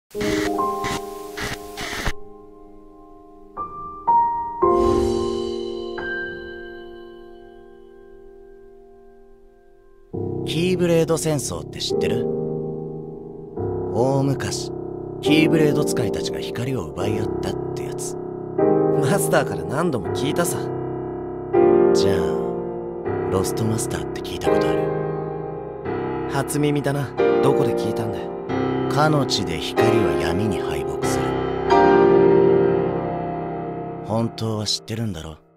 キーブレード戦争って知ってる？大昔、キーブレード使いたちが光を奪い合ったってやつ。 マスターから何度も聞いたさ。 じゃあ、ロストマスターって聞いたことある？ 初耳だな。どこで聞いたんだよ。 かの地で光は闇に敗北する。本当は知ってるんだろ？